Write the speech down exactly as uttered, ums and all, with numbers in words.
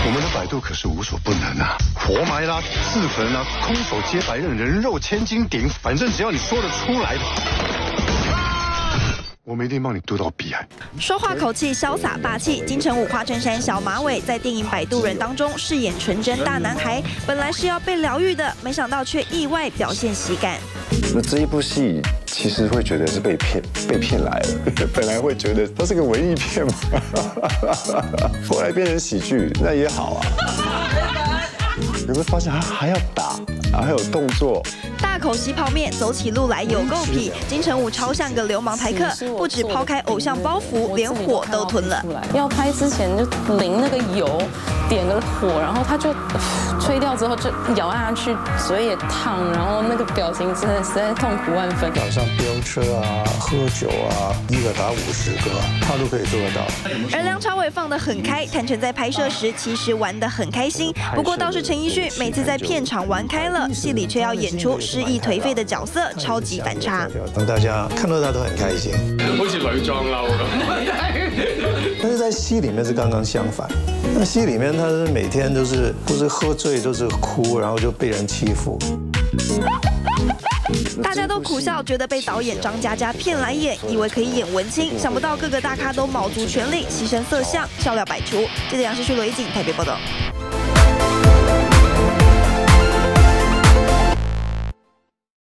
我们的百度可是无所不能啊，活埋啦、自焚啦、空手接白刃、人肉千斤顶，反正只要你说得出来的。 我们一定帮你渡到彼岸。 说话口气潇洒霸气，金城武花衬衫小马尾在电影《摆渡人》当中饰演纯真大男孩，本来是要被疗愈的，没想到却意外表现喜感。 那这一部戏其实会觉得是被骗，被骗来了。本来会觉得它是个文艺片嘛，后来变成喜剧，那也好啊。你会发现还还要打，还有动作。 大口吸泡面，走起路来有够痞。金城武超像个流氓台客，不止抛开偶像包袱，连火都吞了。 要拍之前就淋那个油，点个火，然后他就吹掉之后就咬下去，嘴也烫，然后那个表情真的实在痛苦万分。 早上飙车啊，喝酒啊，一个打五十个，他都可以做得到。 而梁朝伟放得很开，坦诚在拍摄时其实玩得很开心。不过倒是陈奕迅每次在片场玩开了，戏里却要演出。 失意颓废的角色，超级反差， 让大家看到他都很开心， 好似女裝褸咁。 但是在戏里面是刚刚相反，那戏里面他是每天都是不是喝醉就是哭，然后就被人欺负。 大家都苦笑，觉得被导演张嘉佳骗来演，以为可以演文青，想不到各个大咖都卯足全力，牺牲色相，笑料百出。记者杨世旭、罗一景台北报道。